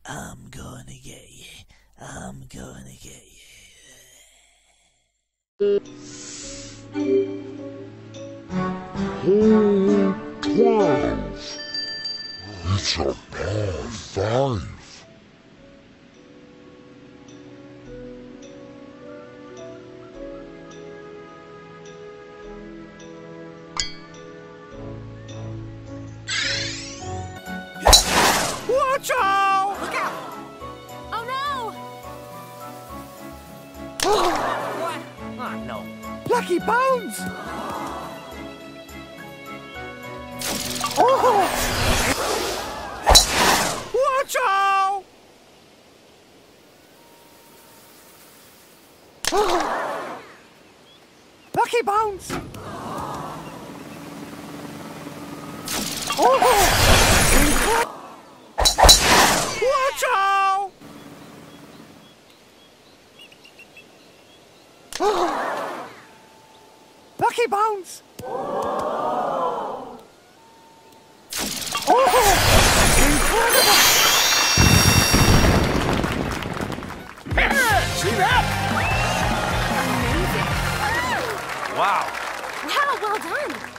I'm gonna get you. I'm gonna get Hold 12. It's a par 5. Watch out! Look out! Oh no! What? Oh no. Lucky Bones! Oh! Watch out! Oh! Lucky Bones! Oh! Watch out! Oh! Lucky Bones! Oh! Incredible! See that? Wow! Wow, well done.